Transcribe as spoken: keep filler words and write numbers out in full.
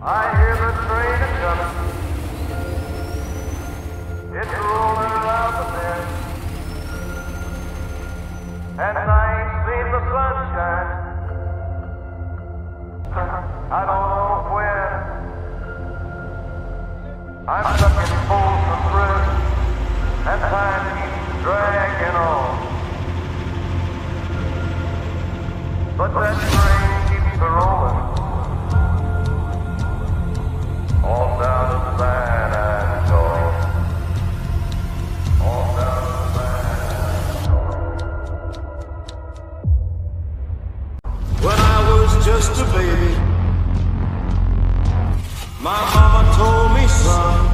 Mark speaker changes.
Speaker 1: I hear the train a coming. It's rolling around the bend. And I ain't seen the sunshine. I don't know when. I'm stuck in Folsom Prison, and time keeps dragging on. But that train keeps a rolling. On down to San Antonio. On down to San Antonio. When I was just a baby, my mama told me, son,